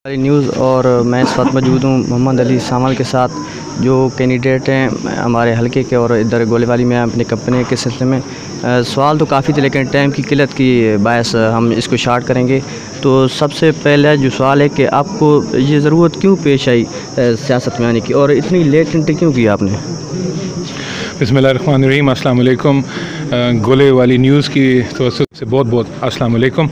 News और मैं इस वक्त मौजूद हूँ मोहम्मद अली सावल के साथ, जो कैंडिडेट हैं हमारे हलके के और इधर गोलेवाली में अपनी कंपनी के सिलसिले में। सवाल तो काफ़ी थे लेकिन टाइम की किल्लत की बायस हम इसको शार्ट करेंगे। तो सबसे पहला जो सवाल है कि आपको ये ज़रूरत क्यों पेश आई सियासत में आने की और इतनी लेट एंट्री क्यों की आपने? बिस्मिल्लाहिर्रहमानिर्रहीम, अस्सलाम वालेकुम। गोलेवाली न्यूज़ की तवज्जो से बहुत बहुत अस्सलाम वालेकुम।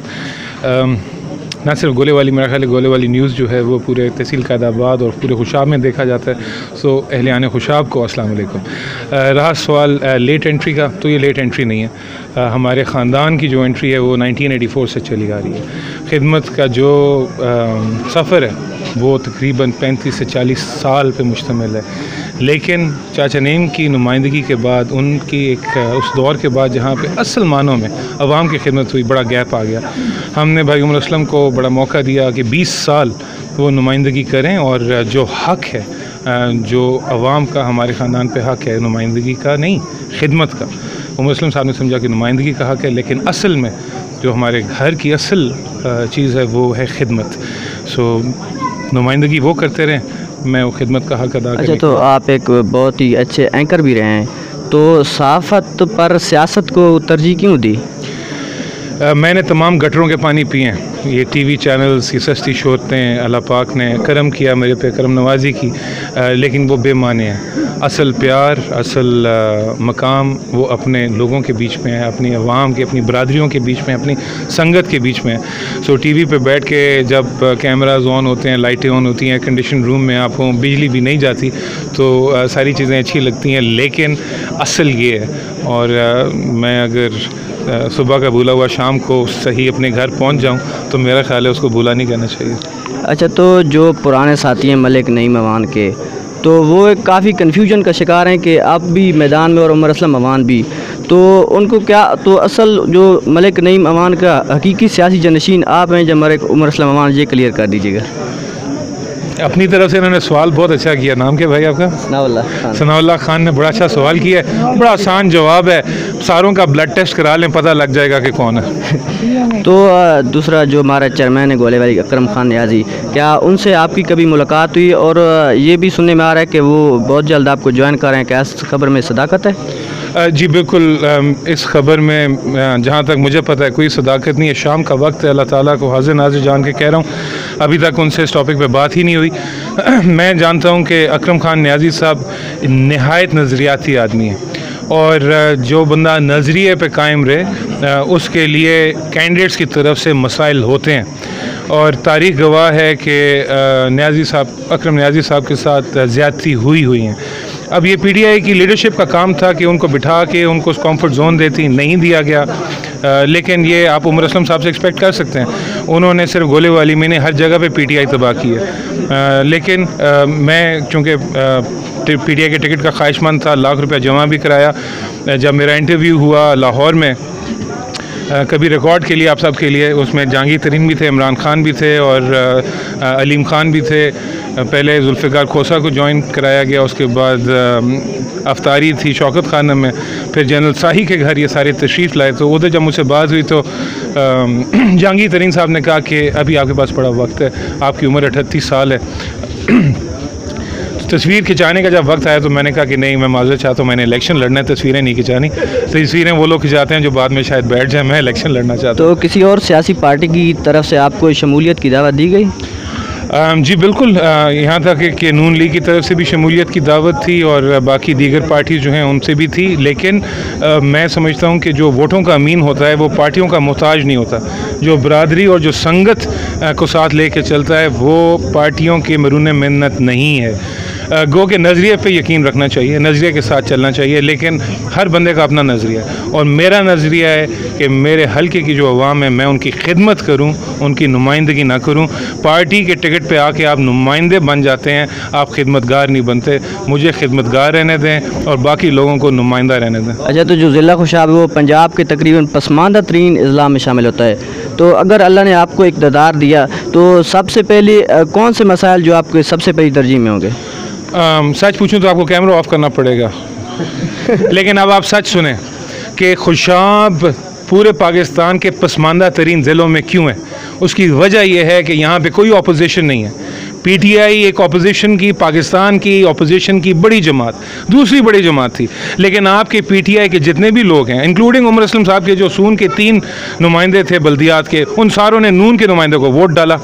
ना सिर्फ गोलेवाली, मेरा ख्याल है गोलेवाली न्यूज़ जो है वो पूरे तहसील कायदाबाद और पूरे खुशाब में देखा जाता है। सो अहलियान खुशाब को अस्सलाम वालेकुम। रहा सवाल लेट एंट्री का, तो ये लेट एंट्री नहीं है। हमारे ख़ानदान की जो एंट्री है वो 1984 से चली आ रही है। खिदमत का जो सफ़र है वो तकरीबन 35 से 40 साल पे मुश्तमिल है। लेकिन चाचा नेम की नुमाइंदगी के बाद, उनकी एक उस दौर के बाद जहाँ पे असल मानों में अवाम की खिदमत हुई, बड़ा गैप आ गया। हमने भाई उमर असलम को बड़ा मौका दिया कि 20 साल वो नुमाइंदगी करें और जो हक़ है, जो अवाम का हमारे ख़ानदान पे हक़ है, नुमाइंदगी का नहीं खिदमत का, उमर असलम साहब ने समझा कि नुमाइंदगी का हक़ है, लेकिन असल में जो हमारे घर की असल चीज़ है वो है खिदमत। सो नुमाइंदगी वो करते रहें, मैं वो खिदमत का हक़ अदा करें। अच्छा, तो आप एक बहुत ही अच्छे एंकर भी रहे हैं, तो सहाफ़त पर सियासत को तरजीह क्यों दी? मैंने तमाम गटरों के पानी पिए हैं। ये टीवी चैनल्स, ये सस्ती शोहरतें, अल्लाह पाक ने करम किया, मेरे पे करम नवाजी की, लेकिन वो बेमाने हैं। असल प्यार, असल मकाम वो अपने लोगों के बीच में है, अपनी अवाम के, अपनी बरादरियों के बीच में, अपनी संगत के बीच में है। सो टीवी पे बैठ के जब कैमराज ऑन होते हैं, लाइटें ऑन होती हैं, कंडीशन रूम में आप हों, बिजली भी नहीं जाती, तो सारी चीज़ें अच्छी लगती हैं, लेकिन असल ये है। और मैं अगर सुबह का भूला हुआ शाम को सही अपने घर पहुंच जाऊं तो मेरा ख्याल है उसको भूला नहीं करना चाहिए। अच्छा, तो जो पुराने साथी हैं मलिक नईम अवान के, तो वो एक काफ़ी कन्फ्यूजन का शिकार हैं कि आप भी मैदान में और उमर असलम अवान भी, तो उनको क्या, तो असल जो मलिक नईम अवान का हकीकी सियासी जनशीन आप हैं जब मलिक उमर असलम अवान, ये क्लियर कर दीजिएगा। अपनी तरफ से इन्होंने सवाल बहुत अच्छा किया। नाम क्या भाई आपका? सनाउल्लाह खान ने बड़ा अच्छा सवाल किया है, बड़ा आसान जवाब है। सारों का ब्लड टेस्ट करा लें, पता लग जाएगा कि कौन है। तो दूसरा जो हमारा चेयरमैन है गोलेवाली अकरम खान नियाजी, क्या उनसे आपकी कभी मुलाकात हुई? और ये भी सुनने में आ रहा है कि वो बहुत जल्द आपको ज्वाइन कर रहे हैं, क्या इस खबर में सदाकत है? जी बिल्कुल, इस खबर में जहाँ तक मुझे पता है कोई सदाकत नहीं है। शाम का वक्त है, अल्लाह ताला को हाजिर नाजिर जान के कह रहा हूँ, अभी तक उनसे इस टॉपिक पे बात ही नहीं हुई। मैं जानता हूँ कि अकरम खान नियाजी साहब नहायत नज़रियाती आदमी हैं, और जो बंदा नज़रिए पे कायम रहे उसके लिए कैंडिडेट्स की तरफ से मसाइल होते हैं। और तारीख़ गवाह है कि नियाजी साहब, अकरम नियाजी साहब के साथ ज़्यादती हुई हैं। अब ये पीटीआई की लीडरशिप का काम था कि उनको बिठा के उनको उस कॉम्फर्ट जोन देती, नहीं दिया गया। लेकिन ये आप उमर असलम साहब से एक्सपेक्ट कर सकते हैं, उन्होंने सिर्फ गोलेवाली में नहीं हर जगह पे पीटीआई तबाह की है। लेकिन मैं चूँकि पीटीआई के टिकट का ख्वाहिशमंद था, लाख रुपया जमा भी कराया। जब मेरा इंटरव्यू हुआ लाहौर में, कभी रिकॉर्ड के लिए आप सब के लिए, उसमें जहांगीर तरीन भी थे, इमरान खान भी थे और अलीम खान भी थे। पहले जुल्फ़िकार खोसा को ज्वाइन कराया गया, उसके बाद अफ्तारी थी शौकत खानम में, फिर जनरल शाही के घर ये सारे तशरीफ़ लाए। तो उधर जब मुझसे बात हुई तो जहांगीर तरीन साहब ने कहा कि अभी आपके पास बड़ा वक्त है, आपकी उम्र 38 साल है। तस्वीर खिंचाने का जब वक्त आया तो मैंने कहा कि नहीं, मैं माजरत चाहता हूँ, मैंने इलेक्शन लड़ना है, तस्वीरें नहीं खिंचानी। तस्वीरें वो लोग खिंचाते हैं जो बाद में शायद बैठ जाए, मैं इलेक्शन लड़ना चाहता हूँ। तो किसी और सियासी पार्टी की तरफ से आपको शमूलियत की दावत दी गई? जी बिल्कुल, यहाँ तक कि नून लीग की तरफ से भी शमूलियत की दावत थी और बाकी दीगर पार्टी जो हैं उनसे भी थी। लेकिन मैं समझता हूँ कि जो वोटों का अमीन होता है वो पार्टियों का मोहताज नहीं होता। जो बरादरी और जो संगत को साथ लेके चलता है वो पार्टियों के मरून मिन्नत नहीं है। गो के नज़रिए पे यकीन रखना चाहिए, नज़रिए के साथ चलना चाहिए, लेकिन हर बंदे का अपना नज़रिया है। और मेरा नज़रिया है कि मेरे हल्के की जो अवाम है, मैं उनकी खिदमत करूं, उनकी नुमाइंदगी ना करूं। पार्टी के टिकट पे आके आप नुमाइंदे बन जाते हैं, आप खिदमतगार नहीं बनते। मुझे खिदमतगार रहने दें और बाकी लोगों को नुमाइंदा रहने दें। अच्छा, तो जो ज़िला खुशाब है वो पंजाब के तकरीबन पसमानदा तरीन अज़ला में शामिल होता है, तो अगर अल्लाह ने आपको इक़्तिदार दिया तो सबसे पहले कौन से मसाइल जो आपके सबसे पहली तरजीह में होंगे? सच पूछूं तो आपको कैमरा ऑफ करना पड़ेगा। लेकिन अब आप सच सुने कि खुशाब पूरे पाकिस्तान के पसमानदा तरीन ज़िलों में क्यों है। उसकी वजह यह है कि यहाँ पे कोई अपोजिशन नहीं है। पीटीआई एक अपोजिशन की, पाकिस्तान की अपोजिशन की बड़ी जमात, दूसरी बड़ी जमात थी, लेकिन आपके पीटीआई के जितने भी लोग हैं, इंक्लूडिंग उमर असलम साहब के जो सून के 3 नुमाइंदे थे बल्दियात के, उन सारों ने नून के नुमाइंदे को वोट डाला।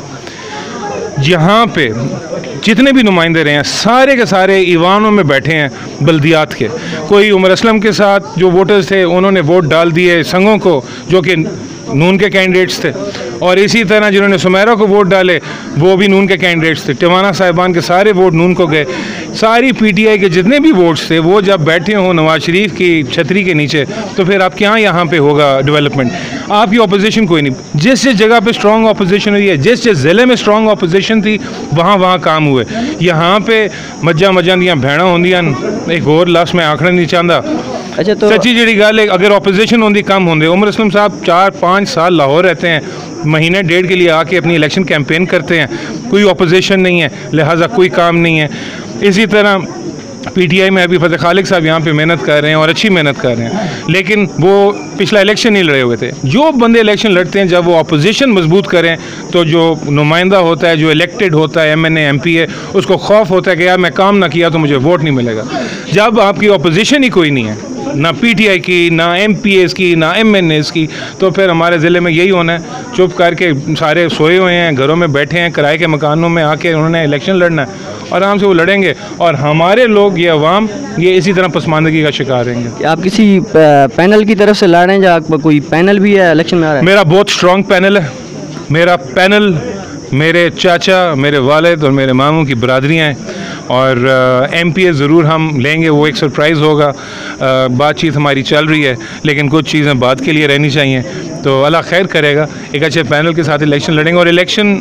यहाँ पे जितने भी नुमाइंदे रहे हैं सारे के सारे ईवानों में बैठे हैं बल्दियात के। कोई उमर असलम के साथ जो वोटर्स थे उन्होंने वोट डाल दिए संघों को जो कि नून के कैंडिडेट्स थे, और इसी तरह जिन्होंने सुमेरा को वोट डाले वो भी नून के कैंडिडेट्स थे। टिवाना साहिबान के सारे वोट नून को गए। सारी पीटीआई के जितने भी वोट्स थे वो जब बैठे हों नवाज शरीफ की छतरी के नीचे, तो फिर आप क्या यहाँ पे होगा डेवलपमेंट? आपकी अपोजिशन कोई नहीं। जिस जिस जगह पे स्ट्रॉन्ग अपोजिशन हुई है, जिस जिस ज़िले में स्ट्रॉन्ग अपोजिशन थी, वहाँ काम हुए। यहाँ पे मज्जा दियाँ भैणा होंदियां, एक होर लफ्ज़ में आखना नहीं चाहता। अच्छा, तो सच्ची जी गल है, अगर अपोजिशन होंदी कम होंदे। उमर असलम साहब 4-5 साल लाहौर रहते हैं, महीने 1.5 के लिए आके अपनी इलेक्शन कैंपेन करते हैं, कोई अपोजिशन नहीं है, लिहाजा कोई काम नहीं है। इसी तरह पीटीआई में अभी फतेह खालिक साहब यहाँ पे मेहनत कर रहे हैं और अच्छी मेहनत कर रहे हैं, लेकिन वो पिछला इलेक्शन नहीं लड़े हुए थे। जो बंदे इलेक्शन लड़ते हैं जब वो अपोजिशन मजबूत करें तो जो नुमाइंदा होता है, जो इलेक्टेड होता है, MNA MP है, उसको खौफ होता है कि यार मैं काम ना किया तो मुझे वोट नहीं मिलेगा। जब आपकी अपोजिशन ही कोई नहीं है, ना पीटीआई की, ना MPAs की, ना MNAs की, तो फिर हमारे ज़िले में यही होना है, चुप करके सारे सोए हुए हैं, घरों में बैठे हैं, किराए के मकानों में आके उन्होंने इलेक्शन लड़ना है, आराम से वो लड़ेंगे और हमारे लोग, ये अवाम, ये इसी तरह पसमानदगी का शिकार रहेंगे। आप किसी पैनल की तरफ से लड़ रहे हैं या कोई पैनल भी है इलेक्शन में आ रहा है? मेरा बहुत स्ट्रॉन्ग पैनल है। मेरा पैनल मेरे चाचा, मेरे वालिद और मेरे मामू की बरादरियाँ हैं, और MPA ज़रूर हम लेंगे, वो एक सरप्राइज़ होगा। बातचीत हमारी चल रही है, लेकिन कुछ चीज़ें बात के लिए रहनी चाहिए, तो अल्लाह खैर करेगा। एक अच्छे पैनल के साथ इलेक्शन लड़ेंगे, और इलेक्शन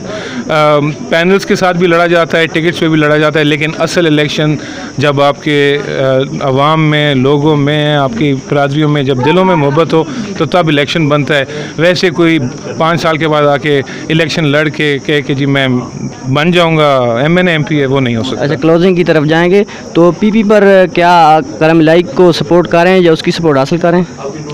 पैनल्स के साथ भी लड़ा जाता है, टिकट्स पे भी लड़ा जाता है, लेकिन असल इलेक्शन जब आपके अवाम में, लोगों में, आपकी बरादरियों में जब दिलों में मोहब्बत हो तो तब इलेक्शन बनता है। वैसे कोई 5 साल के बाद आके इलेक्शन लड़ के कह के जी मैं बन जाऊँगा MNA MPA, वो नहीं हो सकता। अच्छा, क्लोजिंग की तरफ जाएंगे तो PP पर क्या करम लाइक को सपोर्ट करें या उसकी सपोर्ट हासिल करें?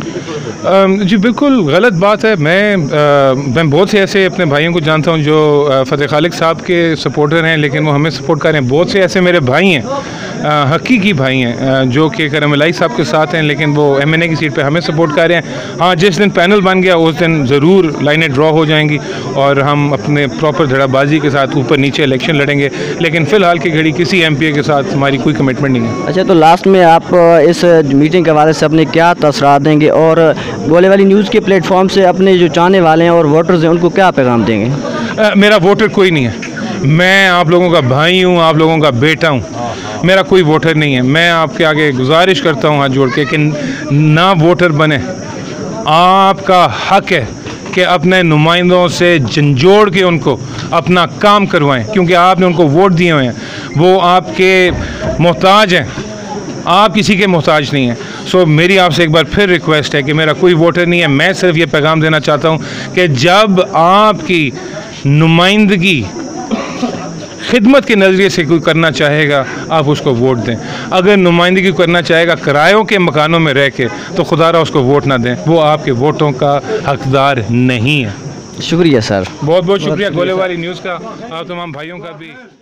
जी बिल्कुल गलत बात है। मैं बहुत से ऐसे अपने भाइयों को जानता हूं जो फतेह खालिक साहब के सपोर्टर हैं, लेकिन वो हमें सपोर्ट कर रहे हैं। बहुत से ऐसे मेरे भाई हैं, हकीकी भाई हैं, जो कि करमलाई साहब के साथ हैं, लेकिन वो MNA की सीट पे हमें सपोर्ट कर रहे हैं। हाँ, जिस दिन पैनल बन गया उस दिन ज़रूर लाइनें ड्रॉ हो जाएंगी और हम अपने प्रॉपर धड़ाबाजी के साथ ऊपर नीचे इलेक्शन लड़ेंगे, लेकिन फ़िलहाल की घड़ी किसी MPA के साथ हमारी कोई कमिटमेंट नहीं है। अच्छा, तो लास्ट में आप इस मीटिंग के हवाले से अपने क्या तसरात देंगे और गोले वाली न्यूज़ के प्लेटफॉर्म से अपने जो चाहने वाले हैं और वोटर्स हैं उनको क्या पैगाम देंगे? मेरा वोटर कोई नहीं है। मैं आप लोगों का भाई हूँ, आप लोगों का बेटा हूँ, मेरा कोई वोटर नहीं है। मैं आपके आगे गुजारिश करता हूँ हाथ जोड़ के कि ना वोटर बने। आपका हक है कि अपने नुमाइंदों से झंझोड़ के उनको अपना काम करवाएं, क्योंकि आपने उनको वोट दिए हुए हैं, वो आपके मोहताज हैं, आप किसी के मोहताज नहीं हैं। सो मेरी आपसे एक बार फिर रिक्वेस्ट है कि मेरा कोई वोटर नहीं है। मैं सिर्फ ये पैगाम देना चाहता हूँ कि जब आपकी नुमाइंदगी खिदमत के नज़रिए से कोई करना चाहेगा आप उसको वोट दें। अगर नुमाइंदगी करना चाहेगा किरायों के मकानों में रह के तो खुदारा उसको वोट ना दें, वो आपके वोटों का हकदार नहीं है। शुक्रिया सर, बहुत बहुत शुक्रिया गोले वाली न्यूज़ का, आप तमाम भाइयों का भी।